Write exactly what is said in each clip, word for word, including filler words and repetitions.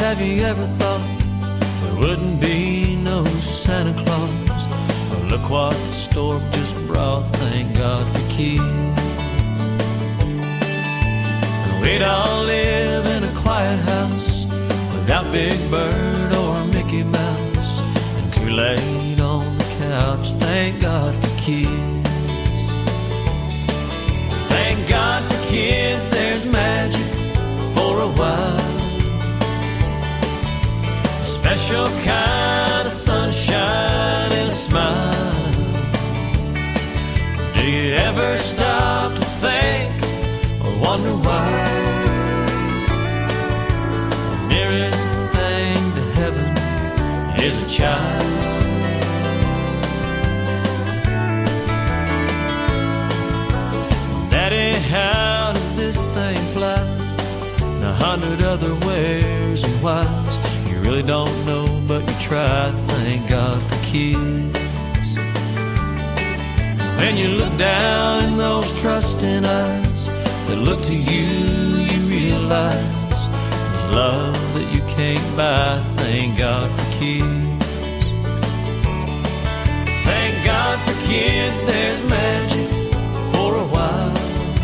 have you ever thought there wouldn't be no Santa Claus? Well, look what the storm just brought, thank God for kids. We'd all live in a quiet house without Big Bird or Mickey Mouse, and Kool-Aid on the couch, thank God for kids. Thank God for kids, there's magic for a while, a special kind of sunshine and a smile. Do you ever stop to think or wonder why the nearest thing to heaven is a child? Daddy, how does this thing fly? And a hundred other wheres and whys. You really don't know, but you try. Thank God for kids. When you look down in those trusting eyes that look to you, you realize there's love that you can't buy. Thank God for kids. Thank God for kids, there's magic for a while,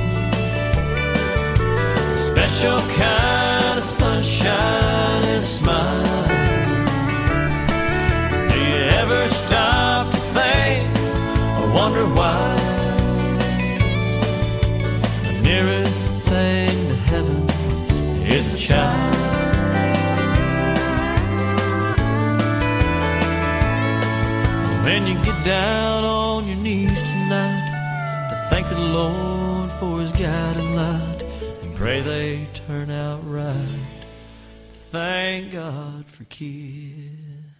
a special kind of sunshine and a smile. Do you ever stop to think or wonder why the nearest thing to heaven is a child? When you get down on your knees tonight to thank the Lord for his guiding light and pray they turn out right, thank God for kids.